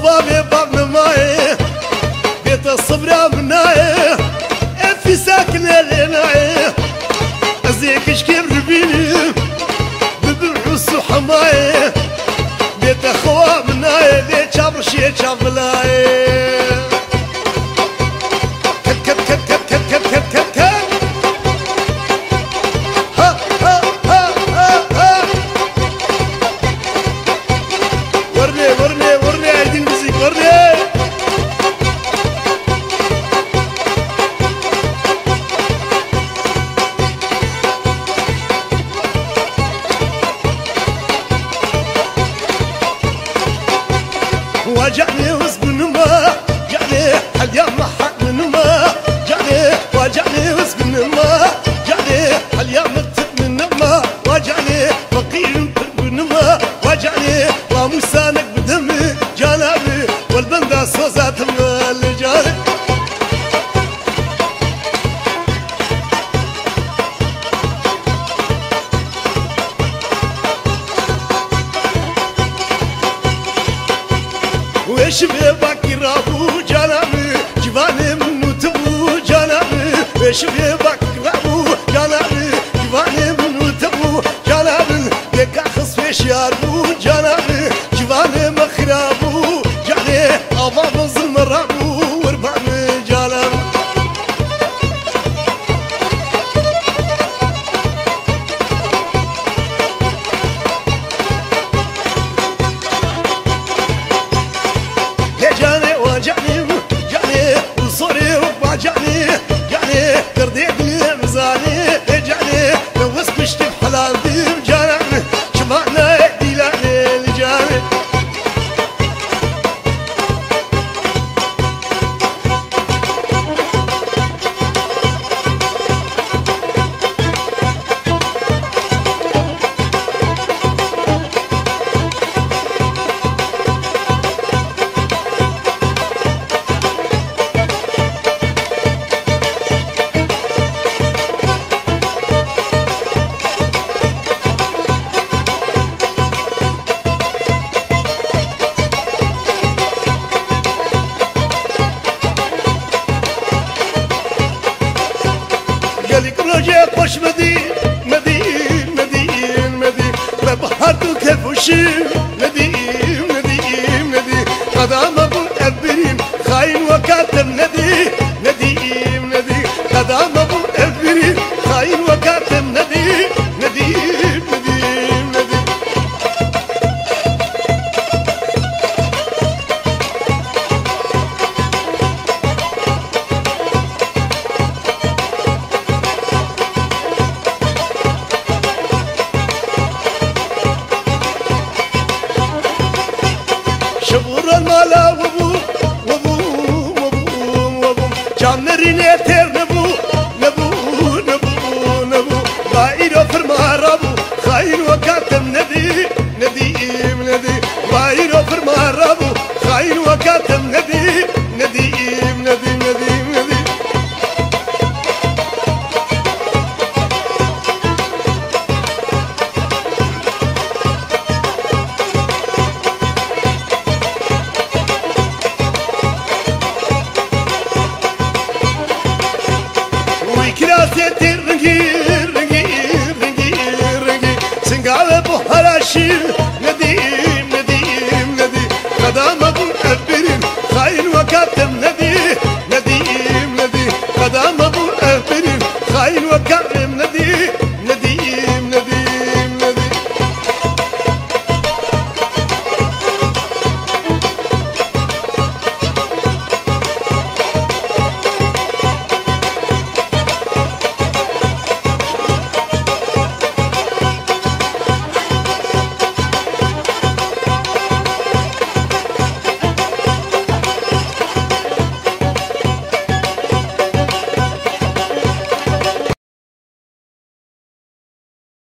بابي باب نماي بيت الصبر مناي في ساكن العناي ازيكش كيف ربيني ببرحوس وحماي بيت اخوة مناي ليه شابر شي شابلاي وجعني وسبن ما جعني هاليوم حق من ما جعني وجعني وسبن ما جعني هاليوم تب من ما وجعني فقير من ما وجعني ومسانك بدمي جانبي والبندة صوزات اللي جاني ويش بيبك رابو جانبي جواني منو تبو جانبي ويش بيبك رابو جانبي جواني منو تبو جانبي لك اخص فيش ياربو جانبي جواني مخرابو جاني ابا بظلم رابو وربعني جانبي جعني جعني ترديك لي مزاني جعني لو وسبشت بحلال ديم جاني شمعنا يدي لعني لجاني قالك رجع خوش مدين مدين مدين مدين ببهرتو كيف وشيم مدين مدين مدين قدام ابو الابرين خاين وكاتب ندي ندي ندي قدام ابو الابرين خاين وكاتب ندي